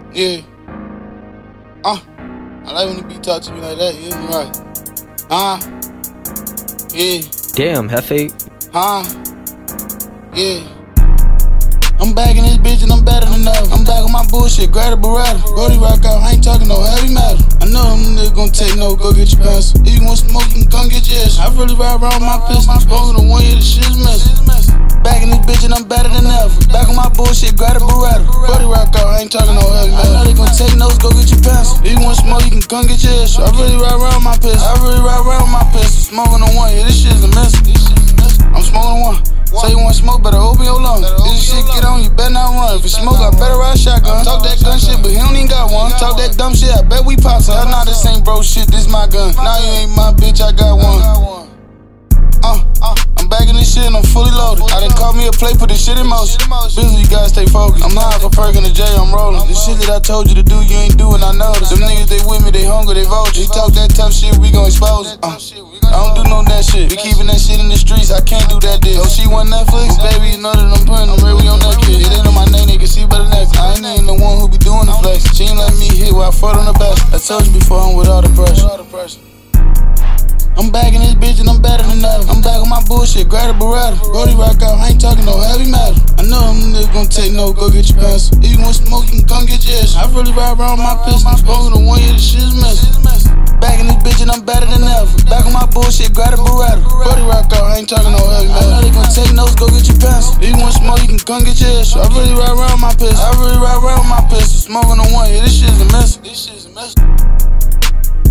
Yeah. I like when the beat talk to me like that, you hear me right? Yeah. Damn, Hefe. Yeah. I'm back in this bitch and I'm better than ever. I'm back on my bullshit, grab a Beretta. Brody rock out, I ain't talking no heavy metal. I know them niggas gon' take no, go get your pencil. If you want smoke, you can come get your ass. I really ride around with my pistol. Smoking the one year, the shit's messy. Back in this bitch and I'm better than ever. Back on my bullshit, grab a Beretta. Brody rock out, I ain't talking no heavy metal. I know they gon' take notes, go get your pencil. If you want smoke, you can come get your ass. I really ride around with my pistol. Smoking the one, yeah, this shit's a mess. I'm smoking one. Say you want smoke, better open your lungs. This shit get on, you better not run. If you smoke, I better ride shotgun. Talk that gun shit, but he don't even got one. Talk that dumb shit, I bet we pop some. Nah, this ain't bro shit, this my gun. Nah, you ain't my bitch, I got one. I'm back in this shit and I'm fully loaded. I done caught me a plate, put this shit in motion. Busy, you gotta stay focused. I'm high for perk in the J, I'm rolling. This shit that I told you to do, you ain't doing, I noticed. Them niggas, they with me, they hungry, they vulture. He talk that tough shit, we gon' expose it. I don't do no that shit. We keepin' that shit in the streets, I can't do that dick. Oh, she want Netflix? Baby, you know that I'm putting them real, we on that kid. It ain't on my name, they can see better than that. I ain't even the one who be doing the flex. She ain't let me hit while I fought on the back. I told you before, I'm with all the pressure. I'm back in this bitch and I'm better than ever. I'm back on my bullshit, grab a Beretta. Brody rock out, I ain't talking no heavy metal. I know them niggas gon' take no, go get your pencil. If you want smoke, you can come get your ass. I really ride around with my pistol. Smoking the one year, the shit's messy. Back in this bitch and I'm better than ever. Back on my bullshit, grab a Beretta. Brody rock out, I ain't talking no heavy metal. I know they gon' take notes, go get your pencil. If you want smoke, you can come get your ass. I really ride around with my pistol. Smoking the one year, this shit's a mess.